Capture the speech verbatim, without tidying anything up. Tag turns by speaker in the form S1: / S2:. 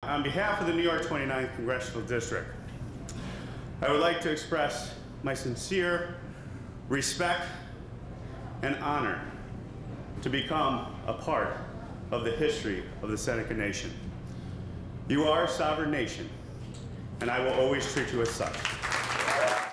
S1: on behalf of the New York twenty-ninth Congressional District, I would like to express my sincere respect and honor to become a part of the history of the Seneca Nation. You are a sovereign nation, and I will always treat you as such.